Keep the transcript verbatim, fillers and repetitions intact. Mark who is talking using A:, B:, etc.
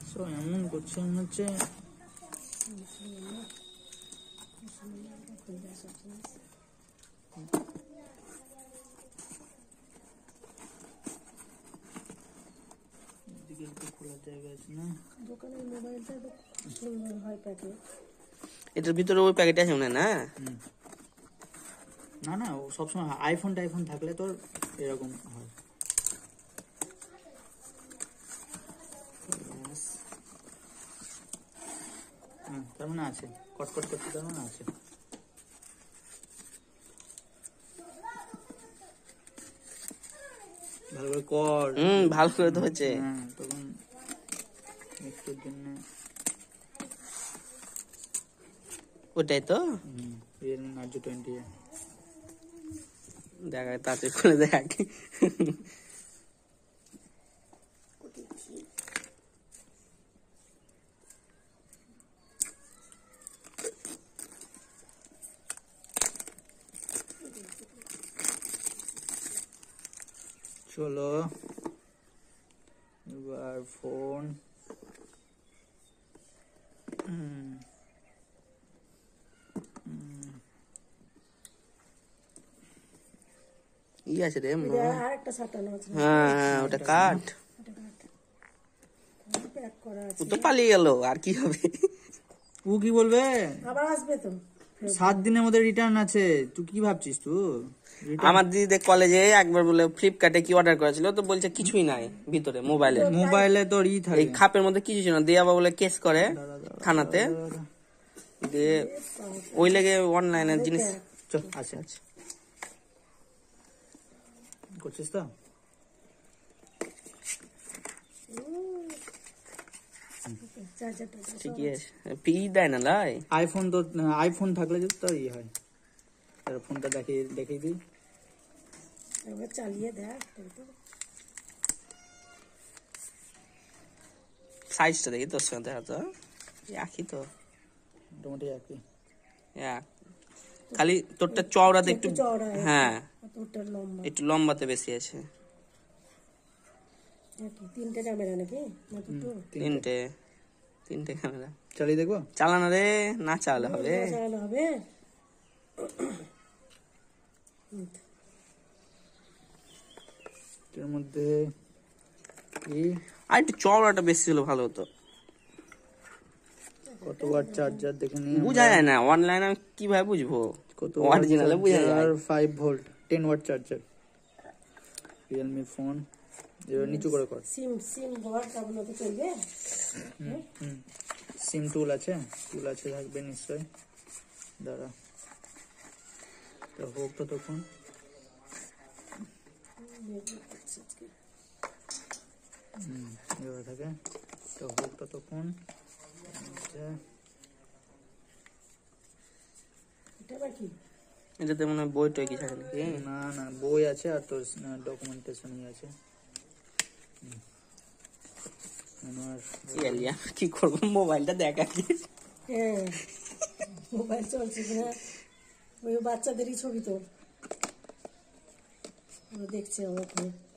A: So এমন করছে মনে হচ্ছে
B: এটার ভিতরে ওই প্যাকেট আছে মনে না
A: না না সবসময় আইফোন টাইফোন থাকলে তোর এরকম হয়। হ্যাঁ তার মানে আছে, কটকট করতে তার মানে আছে। ভালো করে কর।
B: হুম ভালো করে তো হচ্ছে।
A: হ্যাঁ তখন একটুর জন্য
B: ওটাই তো
A: রিয়েলমি নার্জো টোয়েন্টি
B: দেখা তাতে খুলে দেখ।
A: চলো এবার ফোন
B: ই আছে রে
C: আরেকটা সাটানো আছে।
B: হ্যাঁ হ্যাঁ ওটা কাট, ও তো পালিয়ে গেল আর কি হবে।
A: ও কি বলবে
C: আবার আসবে তো,
A: সাত দিনের মধ্যে রিটার্ন আছে। তুই কি ভাবছিস তুই?
B: আমার দিদি কলেজে একবার বলে ফ্লিপকার্টে কি অর্ডার করেছিল তো বলছে কিছুই নাই ভিতরে মোবাইলে,
A: মোবাইলে তোর ই থাকে
B: এই খাপের মধ্যে কিছু ছিল না, দিয়ে আবার বলে কেস করে থানাতে, দিয়ে ওই লেগে অনলাইনের জিনিস
A: চল আছে আছে করছিস তো।
B: ঠিকই আছে, পি দেয় না লাই
A: আইফোন তো, আইফোন থাকলে যদি তোর ই হয়। তার ফোনটা দেখিয়ে দেখিয়ে দিই,
C: এবার চালিয়ে দেখ।
B: সাইজটা দেখি তোর সঙ্গে দেখা তো একই তো
A: মোটামুটি একই,
B: খালি তোরটা চওড়াতে একটু, হ্যাঁ একটু লম্বাতে বেশি আছে।
C: তিনটে ক্যামেরা নাকি?
B: তিনটে তিনটে ক্যামেরা।
A: চালিয়ে দেখবো?
B: চালানো রে, না চালালে হবে।
C: চালানো হবে।
A: এর মধ্যে
B: আর একটু চওড়াটা বেশি হলে ভালো হতো।
A: কত ওয়াট চার্জার দেখে নিই,
B: বুঝা যায় না অনলাইনে, আমি কিভাবে বুঝবো?
A: কত
B: অরিজিনালে বুঝা যায়।
A: Five volt ten watt charger, Realme phone. এবার নিচু করে কর।
C: সিম সিম ভর তাহলে তো চলবে।
A: হুম সিম টুল আছে, টুল আছে থাকবে নিশ্চয়। দাঁড়া তো হোক তো তখন হুম এবার থাকে তো হোক তো তখন।
B: এটাতে মনে হয় বই টই কিছু আছে নাকি?
A: না না বই আছে আর তোর ডকুমেন্টেশন আছে।
B: কি করবো মোবাইলটা দেখা কি
C: মোবাইল চলছে কিনা, ওই বাচ্চাদেরই ছবি তো দেখছে আমাকে।